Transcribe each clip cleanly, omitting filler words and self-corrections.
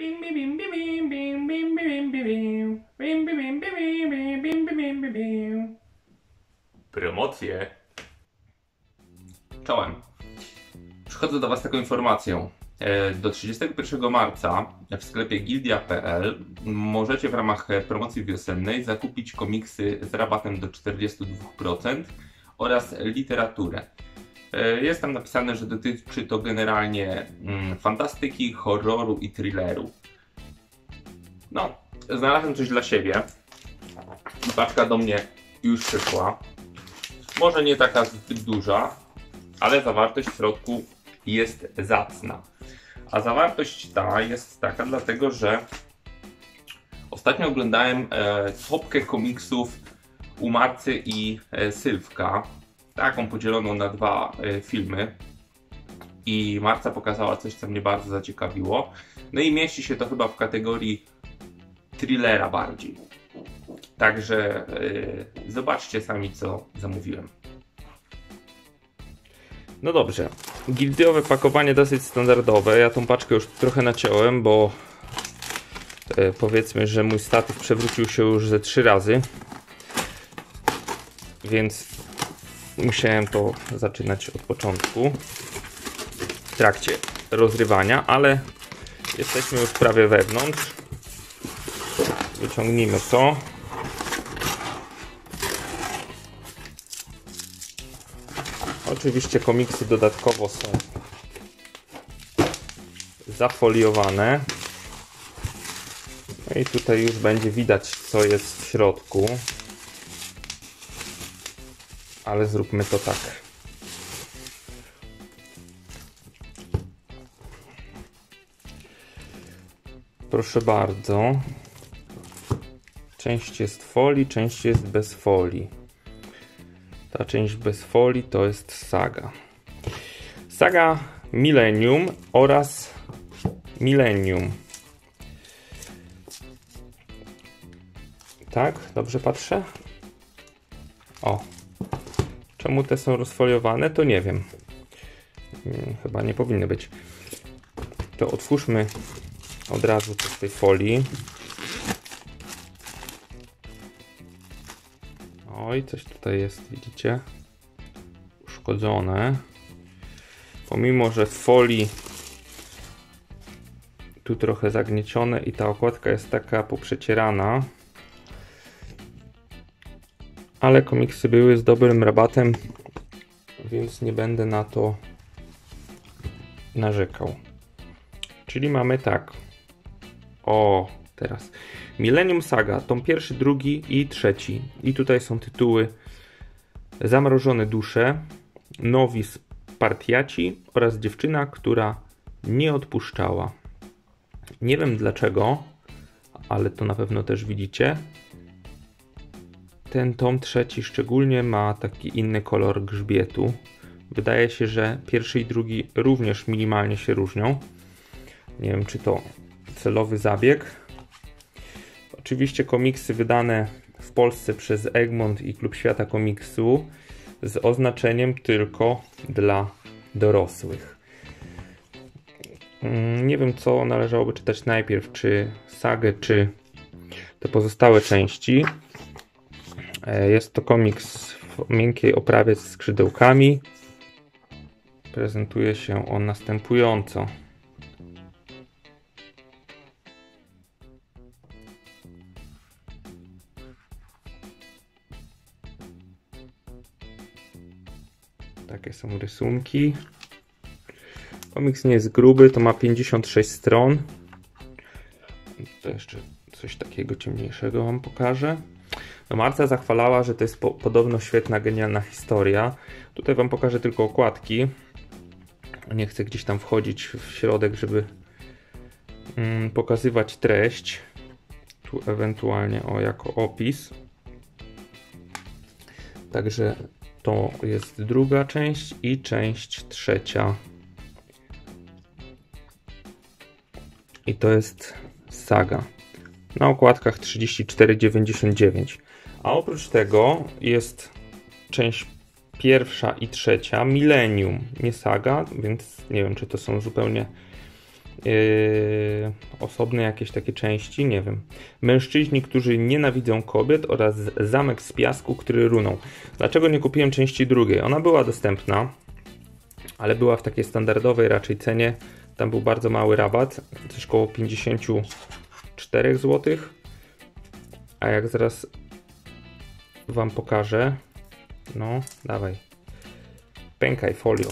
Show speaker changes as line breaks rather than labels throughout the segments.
Promocje. Czołem. Przychodzę do Was z taką informacją. Do 31 marca w sklepie gildia.pl możecie w ramach promocji wiosennej zakupić komiksy z rabatem do 42% oraz literaturę. Jest tam napisane, że dotyczy to generalnie fantastyki, horroru i thrilleru. No, znalazłem coś dla siebie. Paczka do mnie już przyszła. Może nie taka zbyt duża, ale zawartość w środku jest zacna. A zawartość ta jest taka dlatego, że ostatnio oglądałem topkę komiksów u Marcy i Sylwka. Taką podzieloną na dwa filmy. I Marca pokazała coś, co mnie bardzo zaciekawiło. No i mieści się to chyba w kategorii thrillera bardziej. Także zobaczcie sami, co zamówiłem. No dobrze, gildiowe pakowanie dosyć standardowe. Ja tą paczkę już trochę naciąłem, bo powiedzmy, że mój statyw przewrócił się już ze 3 razy. Więc musiałem to zaczynać od początku w trakcie rozrywania, ale jesteśmy już prawie wewnątrz. Wyciągnijmy to. Oczywiście komiksy dodatkowo są zafoliowane. No i tutaj już będzie widać, co jest w środku. Ale zróbmy to tak. Proszę bardzo. Część jest w folii, część jest bez folii. Ta część bez folii to jest Saga. Saga Millennium oraz Millennium. Tak? Dobrze patrzę? O. Czemu te są rozfoliowane? To nie wiem. Chyba nie powinny być. To otwórzmy od razu to z tej folii. Oj, coś tutaj jest, widzicie? Uszkodzone. Pomimo, że w folii tu trochę zagniecione i ta okładka jest taka poprzecierana. Ale komiksy były z dobrym rabatem, więc nie będę na to narzekał. Czyli mamy tak. O, teraz. Millennium Saga, tom 1, 2 i 3. I tutaj są tytuły Zamrożone dusze, Nowi Spartiaci oraz Dziewczyna, która nie odpuszczała. Nie wiem dlaczego, ale to na pewno też widzicie. Ten tom 3 szczególnie ma taki inny kolor grzbietu. Wydaje się, że 1 i 2 również minimalnie się różnią. Nie wiem, czy to celowy zabieg. Oczywiście komiksy wydane w Polsce przez Egmont i Klub Świata Komiksu z oznaczeniem tylko dla dorosłych. Nie wiem, co należałoby czytać najpierw, czy sagę, czy te pozostałe części. Jest to komiks w miękkiej oprawie z skrzydełkami. Prezentuje się on następująco. Takie są rysunki. Komiks nie jest gruby, to ma 56 stron. To jeszcze coś takiego ciemniejszego wam pokażę. No Marca zachwalała, że to jest podobno świetna, genialna historia. Tutaj wam pokażę tylko okładki. Nie chcę gdzieś tam wchodzić w środek, żeby pokazywać treść. Tu ewentualnie jako opis. Także to jest druga część i część trzecia. I to jest Saga. Na okładkach 34,99. A oprócz tego jest część 1 i 3 Millennium, nie Saga, więc nie wiem, czy to są zupełnie
osobne jakieś takie części, nie wiem. Mężczyźni, którzy nienawidzą kobiet oraz zamek z piasku, który runął. Dlaczego nie kupiłem części drugiej? Ona była dostępna, ale była w takiej standardowej raczej cenie. Tam był bardzo mały rabat, coś koło 54 zł. A jak zaraz wam pokażę, no dawaj, pękaj folio.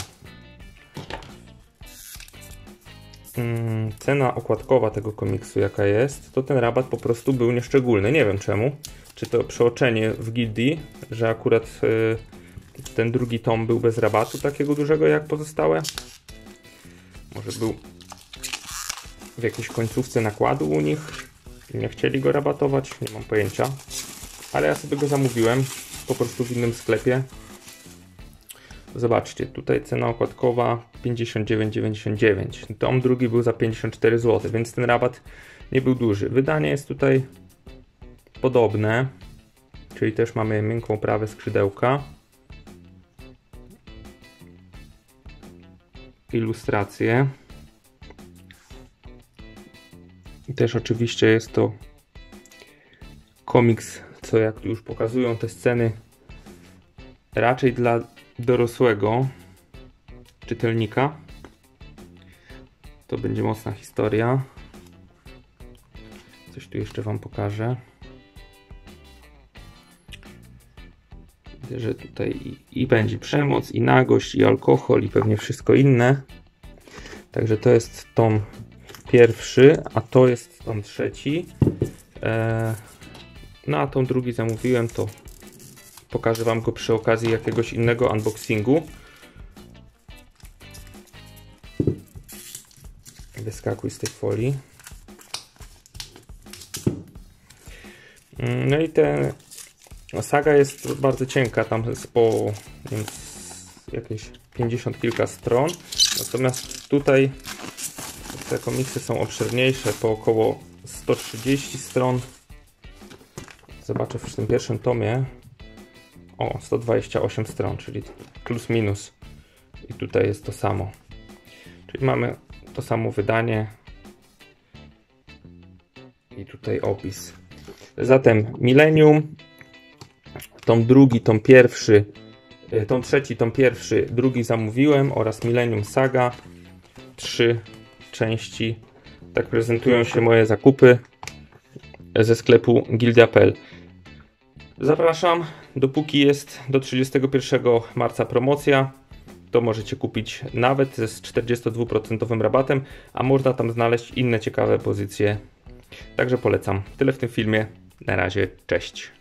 Cena okładkowa tego komiksu jaka jest, to ten rabat po prostu był nieszczególny. Nie wiem czemu. Czy to przeoczenie w gildii, że akurat ten drugi tom był bez rabatu takiego dużego jak pozostałe. Może był w jakiejś końcówce nakładu u nich i nie chcieli go rabatować, nie mam pojęcia. Ale ja sobie go zamówiłem po prostu w innym sklepie. Zobaczcie, tutaj cena okładkowa 59,99. Tom drugi był za 54 zł, więc ten rabat nie był duży. Wydanie jest tutaj podobne, czyli też mamy miękką oprawę skrzydełka. Ilustracje. I też oczywiście jest to komiks, co jak już pokazują te sceny, raczej dla dorosłego czytelnika. To będzie mocna historia. Coś tu jeszcze wam pokażę. Widzę, że tutaj i będzie przemoc, i nagość, i alkohol, i pewnie wszystko inne. Także to jest tom pierwszy, a to jest tom trzeci. No a tom drugi zamówiłem, to pokażę wam go przy okazji jakiegoś innego unboxingu. Wyskakuj z tej folii. No i ta saga jest bardzo cienka, tam jest po jakieś 50 kilka stron. Natomiast tutaj te komiksy są obszerniejsze, po około 130 stron. Zobaczę w tym pierwszym tomie. O, 128 stron, czyli plus minus. I tutaj jest to samo. Czyli mamy to samo wydanie. I tutaj opis. Zatem Millennium, tom drugi, tom pierwszy, tom trzeci, tom pierwszy, drugi zamówiłem oraz Millennium Saga. 3 części. Tak prezentują się moje zakupy ze sklepu gildia.pl. Zapraszam, dopóki jest do 31 marca promocja, to możecie kupić nawet ze 42% rabatem, a można tam znaleźć inne ciekawe pozycje. Także polecam. Tyle w tym filmie. Na razie, cześć.